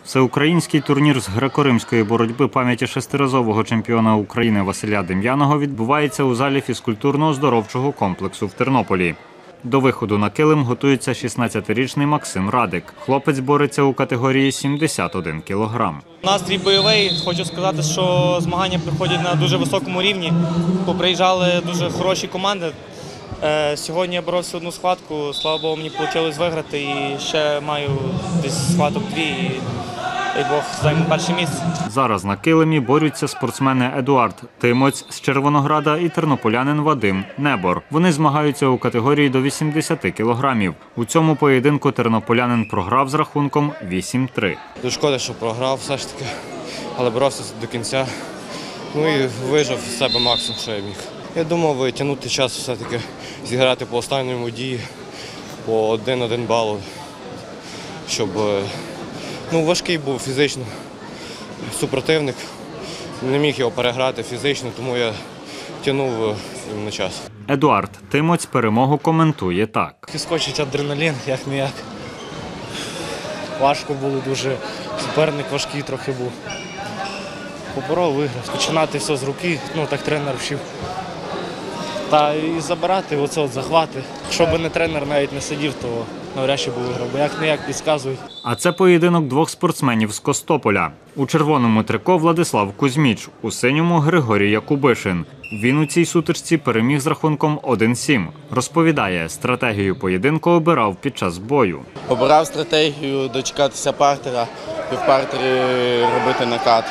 Всеукраїнський турнір з греко-римської боротьби пам'яті шестиразового чемпіона України Василя Дем'яного відбувається у залі фізкультурно-оздоровчого комплексу в Тернополі. До виходу на килим готується 16-річний Максим Радик. Хлопець бореться у категорії 71 кілограм. Настрій бойовий. Хочу сказати, що змагання проходять на дуже високому рівні. Поприїжджали дуже хороші команди. Сьогодні я боровся одну схватку, слава Богу, мені вийшло виграти і ще маю десь схваток 2 і Бог займу перше місце. Зараз на килимі борються спортсмени Едуард Тимоць з Червонограда і тернополянин Вадим Небор. Вони змагаються у категорії до 80 кілограмів. У цьому поєдинку тернополянин програв з рахунком 8-3. Дуже шкода, що програв все ж таки, але боровся до кінця. Ну і вижив з себе максимум, що я міг. Я думав тягнути час все-таки, зіграти по останньому дії, по 1-1 бал, щоб важкий був фізично супротивник, не міг його переграти фізично, тому я тягнув на час. Едуард Тимоць перемогу коментує так. Скочить адреналін, як-не-як. Важко було дуже, суперник важкий трохи був. Поборов, виграв. Починати все з руки, так тренер вчив. Та і забирати оце захвати. Якщо б не тренер навіть не сидів, то навряд чи б виграв, бо як-не-як підказують. А це поєдинок двох спортсменів з Костополя. У червоному трико Владислав Кузьміч, у синьому Григорій Якубишин. Він у цій сутичці переміг з рахунком 1-7. Розповідає, стратегію поєдинку обирав під час бою. Обирав стратегію дочекатися партера і в партері робити накат.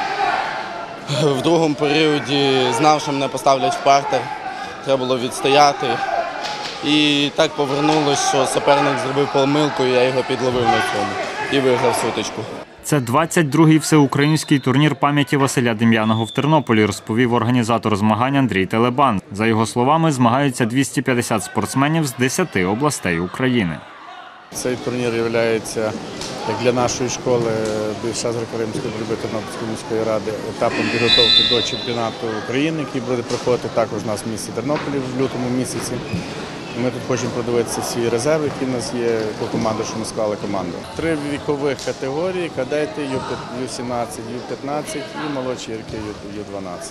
В другому періоді знав, що мене поставлять в партер. Треба було відстояти. І так повернулося, що суперник зробив помилку, і я його підловив на цьому. І виграв сутичку. Це 22-й всеукраїнський турнір пам'яті Василя Дем'яного в Тернополі, розповів організатор змагань Андрій Телебан. За його словами, змагаються 250 спортсменів з 10 областей України. Цей турнір є, як для нашої школи, більша з греко-римської боротьби Тернопільської міської ради, етапом підготовки до чемпіонату України, який буде проходити також у нас в місті Тернополі в лютому місяці. Ми тут хочемо подивитися всі резерви, які в нас є, по команду, що ми склали команду. 3 вікових категорії: кадети, Ю-17, Ю-15 і молодші гірки Ю-12.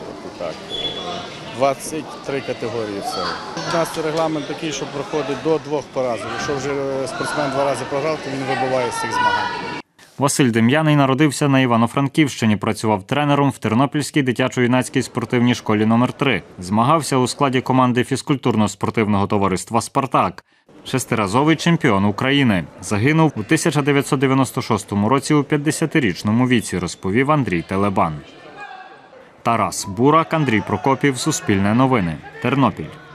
23 категорії всього. У нас регламент такий, що проходить до 2 поразок. Якщо вже спортсмен 2 рази програв, то він вибуває з цих змагань. Василь Дем'яний народився на Івано-Франківщині, працював тренером в Тернопільській дитячо-юнацькій спортивній школі № 3. Змагався у складі команди фізкультурно-спортивного товариства «Спартак». Шестиразовий чемпіон України. Загинув у 1996 році у 50-річному віці, розповів Андрій Телебан. Тарас Бурак, Андрій Прокопів, Суспільне новини, Тернопіль.